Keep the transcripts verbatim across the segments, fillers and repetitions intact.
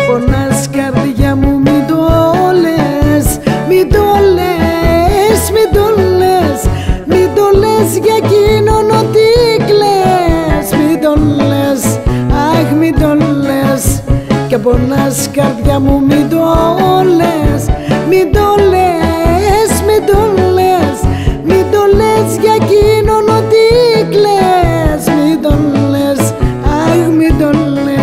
Ξεπονάς καρδιά μου, μην το λες, μην το λες, μην το λες, μην το λες για εκείνον ότι κλαις. Μην το λες, αχ μην το λες, και πονάς καρδιά μου, μην το λες, μην το λες, μην το λες, μην το λες για εκείνον ότι κλαις. Μην το λες, αχ μην το λες.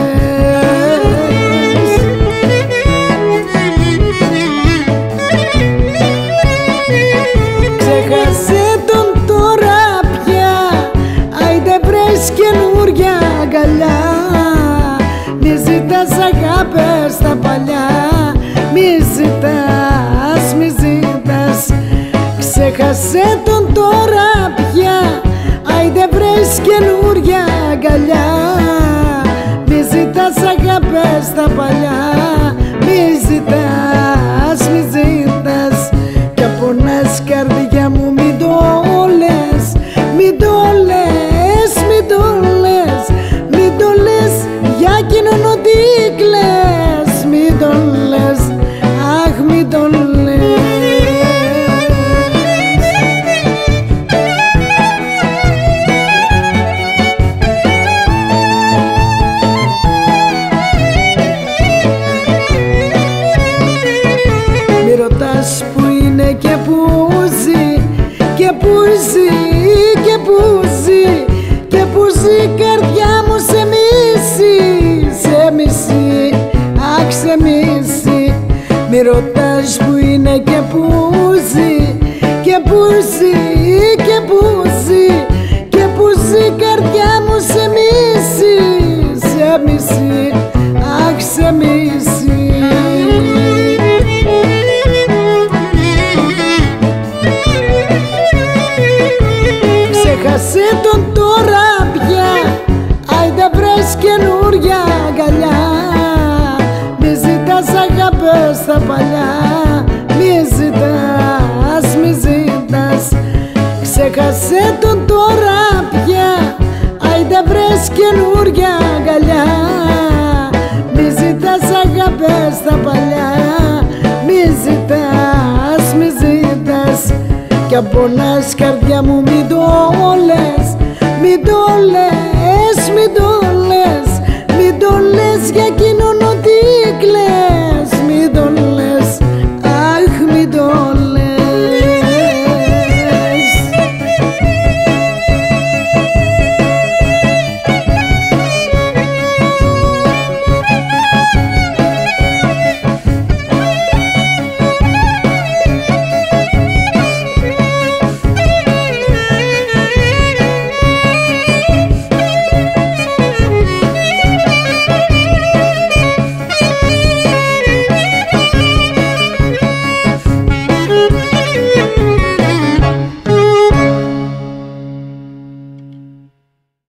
Ξέχασε τον τώρα πια, άιντε βρες καινούρια αγκαλιά. Μη ζητάς αγάπες στα παλιά, μη ζητάς, μη ζητάς. Ξέχασε τον τώρα πια, άιντε βρες καινούρια αγκαλιά. Μη ζητάς αγάπες στα παλιά, μη ζητάς, μη ζητάς. Κι πονάς καρδιά μου, μην το λες, μην το λες, μην το λες, μην το λες για εκείνον ότι κλαις. Μην το λες, αχ μην το λες. Μη ρωτάς που είναι και που ζει, και που ζει, και που ζει, και που ζει καρδιά μου, σε μισεί, σε μισεί, αχ σε μισεί. Μη ρωτάς που είναι και που ζει, και που ζει, και που ζει, και που ζει καρδιά μου, σε μισεί, σε μισεί, αχ σε μισεί. Ξέχασε τον τώρα πια, άιντε βρες καινούρια αγκαλιά. Μη ζητάς αγάπες στα παλιά, μη ζητάς, μη ζητάς. Ξέχασε τον τώρα πια, άιντε βρες καινούρια αγκαλιά. Μη ζητάς αγάπες στα παλιά, μη ζητάς, μη ζητάς. Κι πονάς καρδιά μου, μην το λες, μην το λες, μην το λες, μην το λες για